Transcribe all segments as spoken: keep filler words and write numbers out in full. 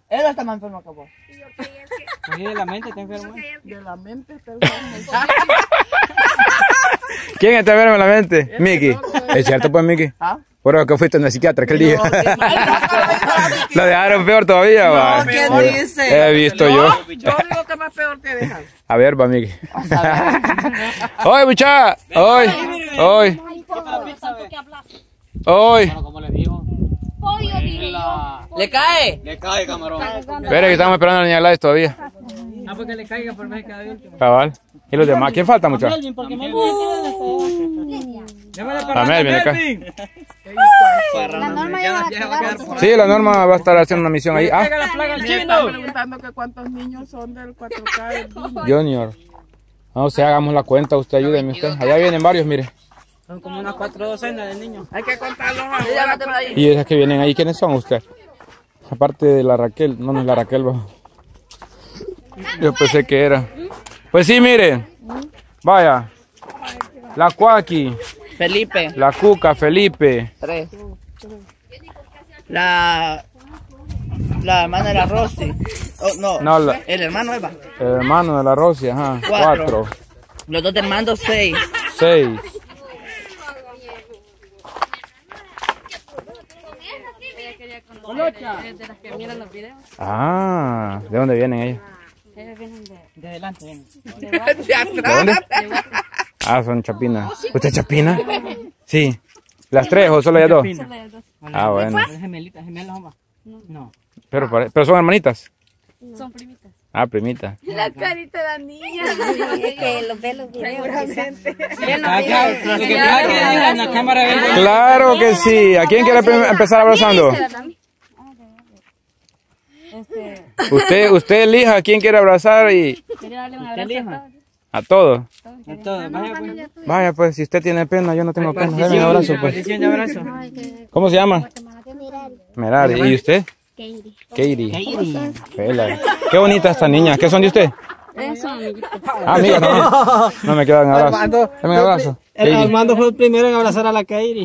Él está más enfermo que vos. Sí, de la mente está enfermo. De la mente está enfermo. ¿Quién está enfermo de la mente? Miki. ¿Es cierto pues, Miki? ¿Ah? Por eso que fuiste en el psiquiatra aquel día. No, Lo dejaron peor todavía, no, va. ¿qué dice? He visto yo. Yo digo que más peor te dejan. A ver, va, Miki. Hoy, muchacha. Hoy. Hoy. Hoy. Como le digo. ¿Le cae? Le cae, camarón. Espera que estamos esperando a la niña Gladys todavía. Ah, porque le caiga por vez cada último. Cabal. ¿Y los demás? ¿Quién falta, muchacha? Porque me Llámale A Melvin, le cae. La norma ya va a quedar. Sí, la Norma va a estar haciendo una misión ahí. Ah, la plaga al Me chino. están preguntando que cuántos niños son del cuatro K del niño. Junior. No, o sea, hagamos la cuenta, usted ayúdeme usted. Allá vienen varios, mire. Son como unas cuatro docenas de niños. Hay que contarlos ahora. Y esas que vienen ahí, ¿quiénes son usted? Aparte de la Raquel, no, no es la Raquel, va. Yo pensé que era. Pues sí, mire. Vaya. La Cuaki, Felipe. la Cuca, Felipe. Tres. La... La hermana de la Rosy. Oh, no. No, la- El hermano Eva. El hermano de la Rosy, ajá. Cuatro. Cuatro. Los dos hermanos, seis. Seis. De las que miran los videos. Ah, ¿de dónde vienen ellos? Ellos vienen de... De adelante, ven. ¿De dónde? Ah, son chapinas. ¿Usted es chapina? Sí. ¿Las tres o solo ellas dos? Ah, bueno. Gemelitas, gemelas, hombre. No. Pero, pare- pero son hermanitas. Son primitas. Ah, primita. La carita de la niña. Es que los ve los videos. Seguramente. Ah, claro, lo que pasa es que en la cámara ven. Claro que sí. ¿A quién quiere pe- empezar abrazando? Este, Usted, usted elija a quién quiere abrazar y quería darle un abrazo a todos. a todos. Entonces, vaya pues. Vaya, pues, si usted tiene pena, yo no tengo pena. Deme un abrazo, pues. Bendición de abrazo. ¿Cómo se llama? Merari. ¿Y usted? Katie. Katie. Pela. Qué bonita esta niña. ¿Qué son de usted? Ellos son amiguitos. Ah, amiga, no. No me quedan abrazo. Dame un abrazo. El Armando fue el primero en abrazar a la Kairi.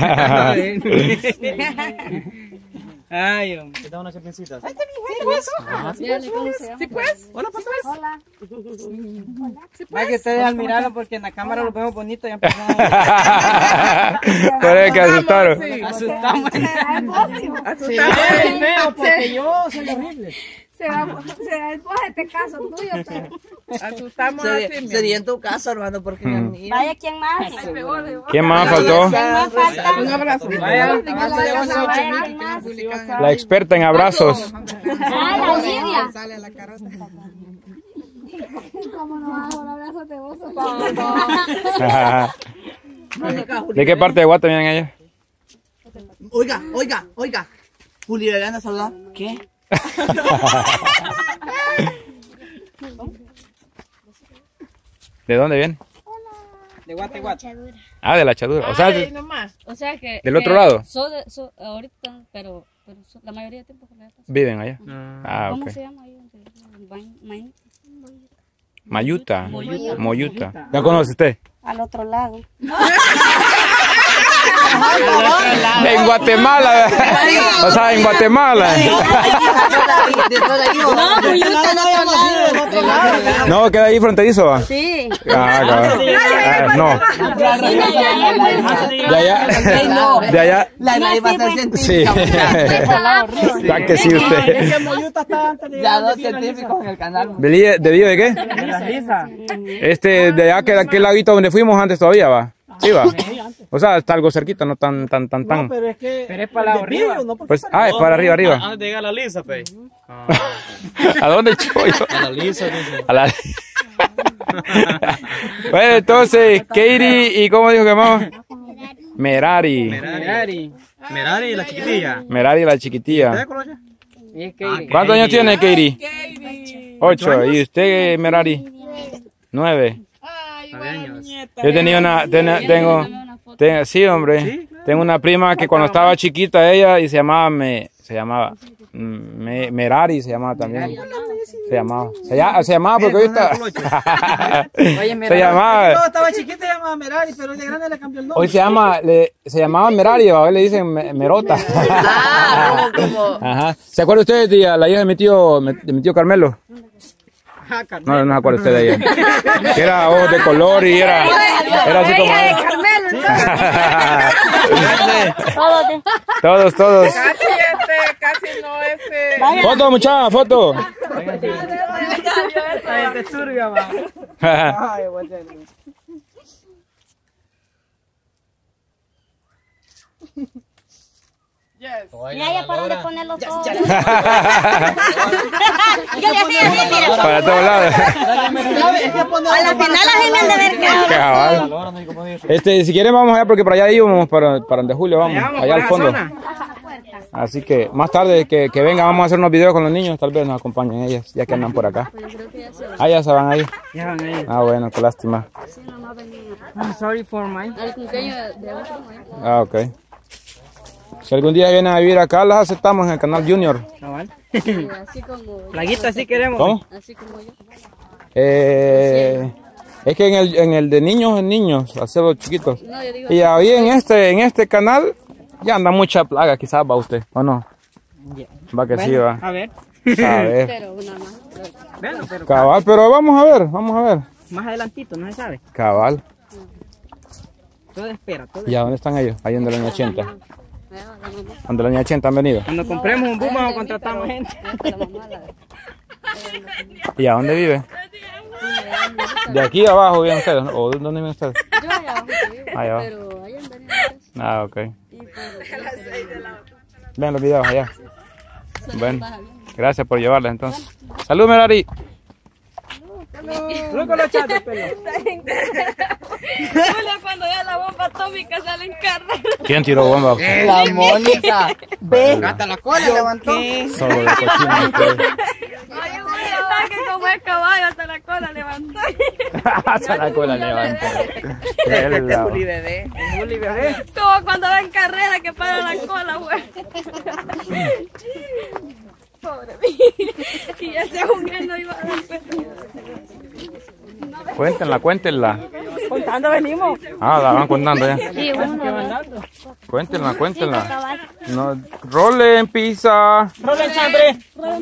Ay, hombre. ¿Te da unas chapincitas? Dígale cómo se llama. ¿Sí pues? Hola, papá. Hola. Hay que ustedes al mirarlo porque en la cámara lo vemos bonito y empezamos. Parece que asustaron. Asustamos. Asustado. Es feo porque yo soy horrible. Se va, se va después este caso tuyo, pero... Asustamos así. Sería, sería en tu caso, hermano, porque Mm. en el mío. Vaya, ¿quién más? Hay peor de vos. ¿Quién más faltó? ¿Quién más falta? Un abrazo. Vaya, Abrazo de vos, vaya, ¿quién más? La experta en abrazos. Ah, la Lidia. Sale a la carota. ¿Cómo no hago un abrazo de vos? ¿De qué parte de Guate vienen ellos? Oiga, oiga, oiga. Julio le anda a saludar. ¿Qué? ¿De dónde vienen? de Guate, Guate. Ah, de la Chadura. O sea, Ay, de- nomás. O sea que... ¿Del otro que lado? So de, so, ahorita, pero, pero so- la mayoría del tiempo que le pasa. viven allá. Ah, ¿Cómo ok. se llama ahí? donde- Main- Main- Mayuta. Moyuta. Moyuta. ¿Ya conoce usted? Al otro lado. En Guatemala. O sea, en Guatemala. No, Moyuta al otro lado. No, queda ahí fronterizo. ¿Va? Sí. Ah, cabrón. Ah, no. De allá. De allá. La nadie va a ser Sí. científica. Ya que sí usted. Moyuta está antes de Ya dos científicos en el canal. ¿De Lilla- de Lilla de qué? de la Lisa. Este, de allá, que de aquel laguito donde fuimos antes todavía, va. Sí, va. O sea, está algo cerquita, no tan, tan, tan, tan. Pero es que. Pero es para la arriba. No, Pues, ah, es para arriba, arriba. Antes de llegar a la Lisa, pe. ¿A dónde chollo? A la Lisa, dice. A la... Bueno, entonces, Katie, ¿y cómo dijo que llamaba? Merari. Merari. Merari y la chiquitilla. Merari la chiquitilla. ¿Usted conoce? Y es que. ¿Cuántos años tiene Katie? Ocho. ¿Y usted, Merari? Nueve. Nueve años. Yo tenía una, tenía- tengo, tengo, sí, hombre, tengo una prima que cuando estaba chiquita ella y se llamaba, me, se llamaba, mm, me, Merari se llamaba también. Se llamaba. Se, llama, se llamaba porque ahorita. Oye, se llamaba. Yo estaba chiquito y se llamaba Merari, pero hoy de grande le cambió el nombre. Hoy se llama, le, se llamaba Merari, hoy le dicen me, Merota. Ah, como, como. Ajá. ¿Se acuerda usted de la hija de mi tío, de mi tío Carmelo? No, no se acuerda usted de ella. Que era ojos de color y era, era así como. Todos, todos. Casi este, casi no este. Foto, muchacha, foto. Este turbio, va. Ay, voy a hacer. Mira, ya para dónde ponerlos todos. Yo le hacía así, mira. Para todos lados. A la final así me han de ver quedado. Cabal. Este, si quieren vamos allá porque para allá íbamos, para, para el de julio, vamos, allá al fondo. Así que más tarde que, que venga vamos a hacer unos videos con los niños, tal vez nos acompañen ellas, ya que andan por acá. Ah, ya se van ahí. Ya van ahí. Ah, bueno, qué lástima. I'm sorry for mine. Ah, ok. Si algún día vienen a vivir acá, las aceptamos en el canal Junior. Cabal. Así como, Plaguita, así queremos. ¿Cómo? así como yo. Eh, es que en el, en el de niños en niños, hacer los chiquitos. No, yo digo, Y ahí en este, en este canal ya anda mucha plaga, quizás va usted, ¿o no? Yeah. Va que Bueno, sí, va. a ver. A ver. pero una más. Pero, Bueno, pero Cabal, pero vamos a ver, vamos a ver. más adelantito, no se sabe. Cabal. Todo espera, todo. ¿Y a dónde están ellos? Ahí donde la niña ochenta. vea, la mamá, Donde la niña ochenta han venido. Cuando compremos un bus vamos a contratar más gente. esta, la mamá, la, ¿Y a dónde vive? De aquí abajo viven ustedes, ¿no? ¿O dónde viven ustedes? yo allá abajo que vivo, Allá abajo. pero allá en Daniel. Ah, ok. Y por Vean los videos allá. Bueno, gracias por llevarles entonces. Salud, Merari. Luego con los chatos, pelo. Julia, cuando vea la bomba atómica sale en carrera. ¿Quién tiró bomba? La Mónica. Hasta la cola levantó. Solo de cochino. ustedes. Ay, Julia, que como es caballo hasta la cola levantó. Hasta la cola levanta. Juli bebé. Juli, bebé. Como cuando va en carrera que para la cola, güey. Pobre mía. Y ya se jugando iba a dar peso. Cuéntenla, cuéntenla. Contando venimos. Ah, la van contando ya. Sí, uno, Cuéntenla, cuéntenla. No, rolen pizza. Rolen chambre.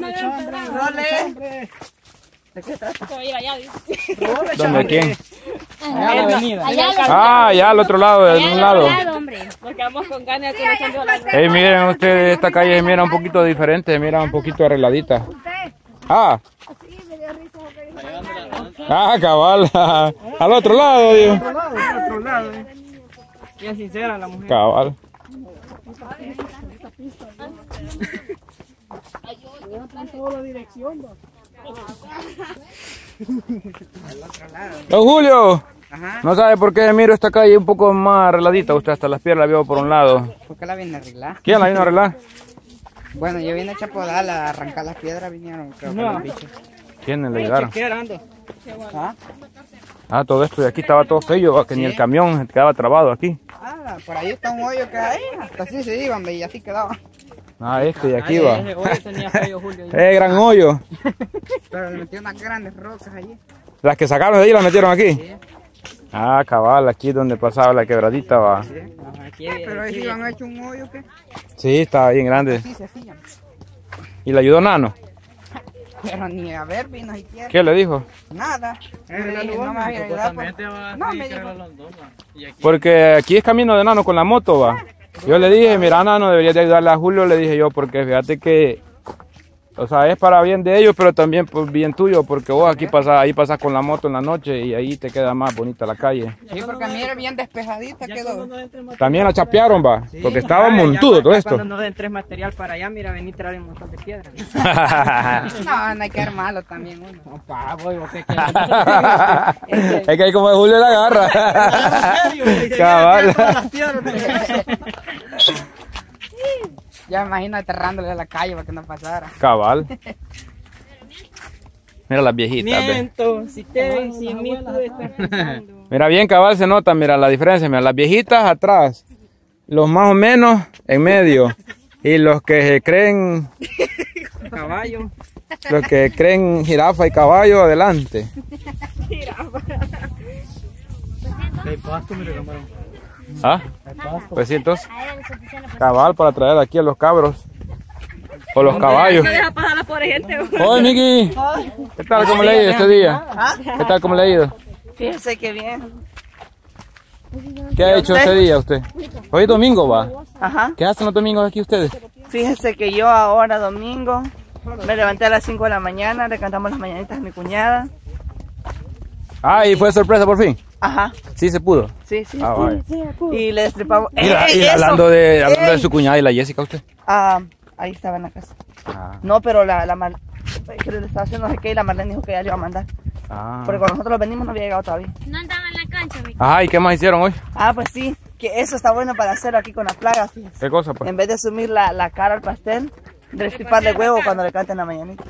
¿Dónde quién? Allá en la avenida. allá Ah, ya al otro lado, del un lado. lado, hombre. Nos quedamos con ganas de conocer a la Hey, miren ustedes, esta calle se mira un poquito diferente, se mira un poquito arregladita. Ah. Ah, cabal. Al otro lado, Dios. Al otro lado, eh. Bien sincera la mujer. Cabal. Don Julio, Ajá. no sabe por qué miro esta calle un poco más arregladita. Usted hasta las piernas la vio por un lado. ¿Por qué la viene a arreglar? ¿Quién la vino a arreglar? Bueno, yo vine a Chapodal a arrancar las piedras, vinieron, creo que No. los bichos. ¿Quiénes le llegaron? ¿Qué ando? ¿Ah? Ah, todo esto de aquí estaba todo feo, que ni el camión se quedaba trabado aquí. Ah, por ahí está un hoyo que hay, hasta así se iban, y así quedaba. Ah, este de aquí va. Ese hoyo tenía feo, Julio. Eh, gran hoyo. Pero le metí unas grandes rocas allí. Las que sacaron de ahí las metieron aquí. Ah, cabal, aquí donde pasaba la quebradita va. Pero ahí sí han hecho un hoyo que Sí, estaba bien grande. sí se hacían. ¿Y le ayudó Nano? Pero ni a ver vino siquiera. ¿Qué le dijo? Nada. Yo le dije, no me vas a ir a ayudar. Pues. No, me dijo. Porque aquí es camino de Nano con la moto, va. Yo le dije, mira, Nano, deberías de ayudarle a Julio, le dije yo, porque fíjate que, o sea, es para bien de ellos, pero también pues, bien tuyo, porque vos aquí pasas, ahí pasas con la moto en la noche y ahí te queda más bonita la calle. Sí, porque mire, bien despejadita quedó. También la chapearon, va, porque estaba montudo todo esto. Cuando nos den tres material para allá, mira, vení a traer un montón de piedras. No, no hay que armarlo también uno. No, pa, voy, vos qué quieres. Es que ahí como de Julio la agarra. Cabal. Ya me imagino aterrándole a la calle para que no pasara. Cabal. Mira las viejitas, ve. Miento, si te, si mí tú estás pensando. Mira bien cabal se nota, mira la diferencia, mira las viejitas atrás, los más o menos en medio y los que se creen Caballo. Los que creen jirafa y caballo, adelante. El pasto, mire, camarón. ¿Ah? Pues sí, entonces, cabal para traer aquí a los cabros. O los caballos. No deja pasar la pobre gente. Hola, Miki. ¿Qué tal? ¿Cómo le ha ido este día? ¿Qué tal? ¿Cómo le ha ido? Fíjese que bien. ¿Qué ha hecho este día usted? Hoy es domingo, va. Ajá. ¿Qué hacen los domingos aquí ustedes? Fíjese que yo ahora domingo me levanté a las cinco de la mañana, le cantamos las mañanitas a mi cuñada. Ah, y fue sorpresa por fin. Ajá. Sí se pudo. Sí, sí. Ah, vale. Y le destripamos. Mira, ¡Eh, y eso! hablando de hablando de ¡Ey! su cuñada y la Jessica, usted. Ah, ahí estaba en la casa. Ah. No, pero la, la Mar... que le estaba haciendo no sé qué y la Marlene dijo que ya le iba a mandar. Ah. Porque cuando nosotros venimos no había llegado todavía. No andaba en la cancha, mi. Ajá, ¿y qué más hicieron hoy? Ah, pues sí, que eso está bueno para hacerlo aquí con las plagas. Fíjese. ¿Qué cosa, pues? En vez de sumir la, la cara al pastel, destriparle huevo cuando le canten la mañanita.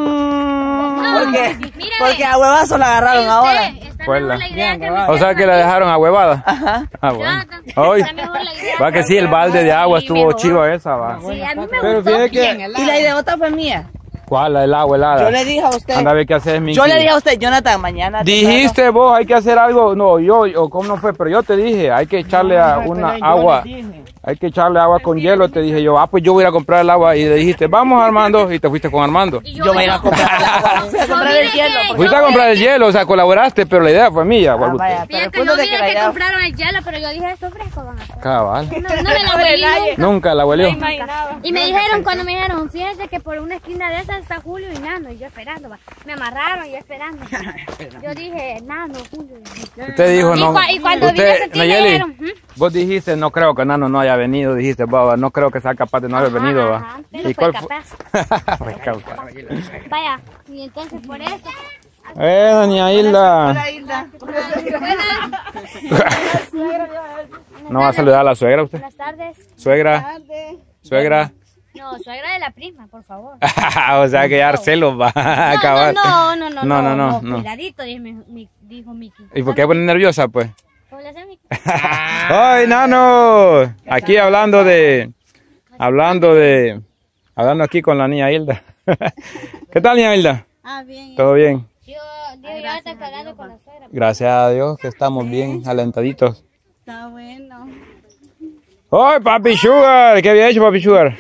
Porque, Mire, porque a huevazo la agarraron ahora. Está Pues mejor la- la idea que me O sea que la dejaron a huevada. Ajá. Ah, bueno. Jonathan, Hoy. está mejor la idea Va que sí, el balde de agua estuvo chiva esa, va. Sí, a mí me Pero gustó. fíjate que... Y la idiota fue mía. ¿Cuál? La del agua helada. Yo le dije a usted. Anda a ver qué haces, Miki. Yo le dije a usted, Jonathan, mañana. Dijiste vos, hay que hacer algo. No, yo, o cómo no fue, pero yo te dije, hay que echarle a una agua. Hay que echarle agua con hielo, te dije yo. Ah, pues yo voy a ir a comprar el agua. Y le dijiste, vamos Armando. Y te fuiste con Armando. Y Yo voy a ir a comprar el agua. Fui a comprar el hielo. porque- Fuiste a comprar el hielo, o sea, colaboraste, pero la idea fue mía. Ah, Guadalupe. vaya, pero el Fíjate, punto no de que mira la que idea. compraron el hielo, pero yo dije, esto fresco van a hacer. Cabal. No, no me lo huelí nunca. Nunca la huelió. Y me dijeron, cuando me dijeron, fíjense que por una esquina de esa está Julio y Nano, y yo esperando, va. Me amarraron, yo esperando. Yo dije, Nano, Julio. Usted dijo Y no. cua- y cuando vi Usted, ese tío, me Nayeli, dijeron, ¿hmm? vos dijiste, no creo que Nano no haya venido. Dijiste, baba, no creo que sea capaz de no haber Ajá, venido, va. ajá, pero fue capaz. Fue capaz. Vaya, y entonces por eso. Eh, doña Hilda. Hola, Hilda. ¿No va a saludar a la suegra usted? Buenas tardes. Suegra. Suegra. No, suegra de la prima, por favor. O sea que ya Arcelo va a No, acabar. no, no, no, No, no, no, no. Cuidadito, dijo, mi- dijo Miki. ¿Y por qué pone nerviosa, pues? ¿Cómo le hace Miki? ¡Ay, Nano! Aquí hablando de... Hablando de... Hablando aquí con la niña Hilda. ¿Qué tal, niña Hilda? Ah, bien. ¿Todo bien? Yo, Dios, ya está cagando con la suegra. Gracias a Dios que estamos bien alentaditos. Está bueno. ¡Ay, Papi Sugar! ¿Qué había hecho Papi Sugar?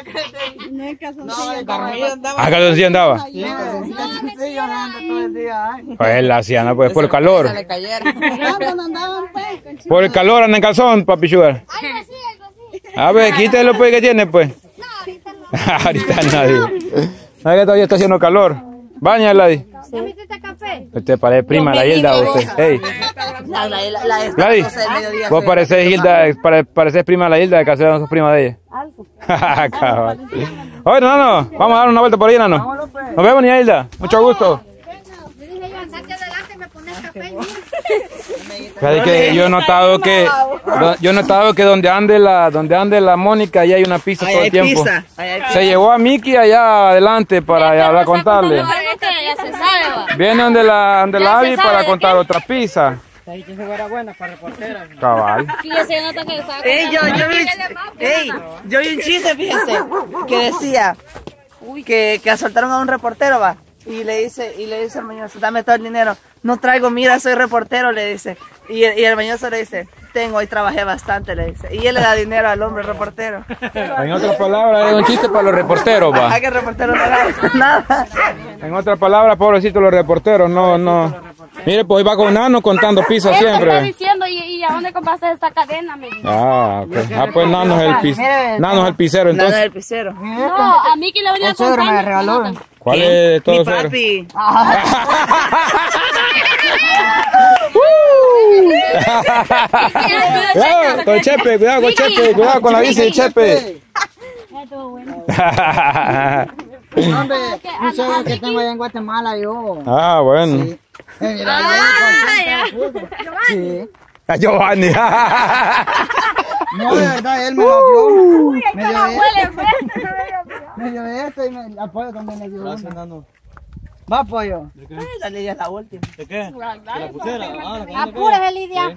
No, el carrillo andaba. ¿A calzoncillo andaba? Sí, llorando todo el día. Ay. Pues la hacía, por el calor. Se le cayeron. ¿Dónde andaban, pues? Por el calor anda en calzón, Papi Sugar. Algo así, algo así. A ver, quítelo pues que tiene, pues. No, ahorita no. Ahorita nadie. No, que todavía está haciendo calor. Baña, Ladi. ¿Ya metiste café? Usted parece prima de la Hilda, usted. Ey, La, la, la, la esta Ladi, doce del mediodía. vos pareces Hilda, pare- pareces prima de la Hilda, de que no sos prima de ella. Cabal. Oye, Nano, vamos a dar una vuelta por ahí, Nano. Nos vemos, niña Hilda. Mucho gusto. Le dije yo, andate adelante y me pones café. Fíjate que yo he notado que do- yo he notado que donde ande la donde ande la Mónica ahí hay una pizza Ahí todo hay el tiempo. pizza. Ahí hay pizza. Se llevó a Miki allá adelante para ya hablar contarle. Algo que ya se sabe, va. Viene donde la donde Ya la se Abby sabe para de contar qué. otra pizza. Ahí que se fuera buena para reportera. Cabal. Sí, yo se nota que estaba Ey, yo, yo, vi, contando. ey, yo vi un chiste, fíjense, que decía que, que asaltaron a un reportero, va, y le dice, y le dice al mañoso, dame todo el dinero. No traigo, mira, soy reportero, le dice. Y el, y el mañoso le dice, tengo, hoy trabajé bastante, le dice. Y él le da dinero al hombre reportero. En otras palabras, es un chiste para los reporteros, va. Ajá, que el reportero no da nada. En otras palabras, pobrecitos los reporteros, no, no. Mire, pues hoy va con Nano contando pizza Eso está siempre. diciendo, ¿y, y a dónde compraste esta cadena? Me dijo. Ah, ok. Ah, pues Nano es el piz, Nano es el pizzero, Nada entonces. del pisero. No, a mí que le venía contando. me regaló. ¿Cuál es todo Mi eso? papi. Cuidado con Chepe, cuidado con Chepe, cuidado con la bici de Chepe. Estuvo bueno. Hombre, un suegro que tengo allá en Guatemala, yo. Ah, bueno. Sí. A Giovanni. No, de verdad, él me lo dio. Me dio esto. Me dio esto y me apoyo también le dio uno. Va, apoyo. Ay, dale ya la última. ¿De qué? ¿De la pulsera? Ah, la que Apúrese, Lidia.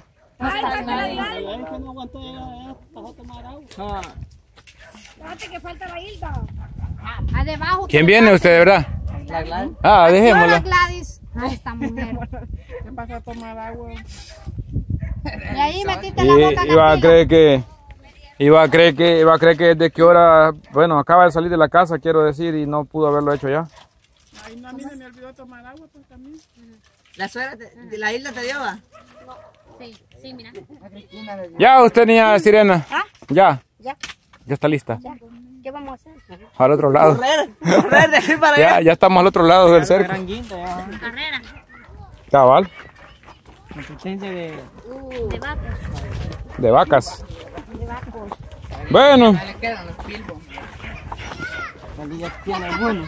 Ah, debajo. ¿Quién viene usted, de verdad? Ah, dejémosla. Gladys. A esta mujer. ¿Qué pasa a tomar agua? Y ahí metiste la boca. Y iba a creer que... Iba a creer que... Iba a creer que desde qué hora... Bueno, acaba de salir de la casa, quiero decir, y no pudo haberlo hecho ya. Ay, no, a mí se me olvidó tomar agua, pues también. La suegra de, de la isla te dio, va. Sí, sí, mira. Ya usted, niña Sirena. ¿Ah? Ya. Ya. Ya está lista. Ya. ¿Qué vamos a hacer? Al otro lado. Correr, correr de aquí para allá. Ya, ya estamos al otro lado del cerco. Carrera. Cabal. Competencia de... De vacas. De vacas. Bueno. Le quedan los pilbos. Ya tiene bueno.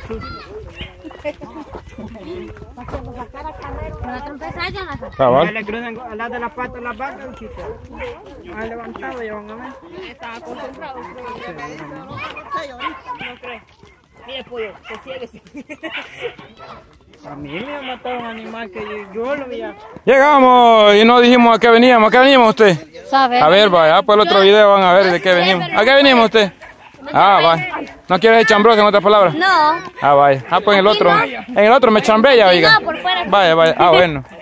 ¿Para trompezar, Jonathan? Cabal. Le cruzan al lado de la pata las vacas, chicos. Ha levantado y van a ver. Estaba concentrado. No creo. Mire, pollo, sosiéguese. A mí me ha matado un animal que yo, yo lo vi. Llegamos y no dijimos a qué veníamos. ¿A qué venimos usted? ¿Sabes? A ver, vaya, por el otro video van a ver de qué venimos. ¿A qué venimos usted? Ah, vaya. ¿No quiere ser chambroso en otras palabras? No. Ah, vaya. Ah, pues en el otro. En el otro me chambré ya, oiga. No, por fuera. Vaya, vaya. Ah, bueno.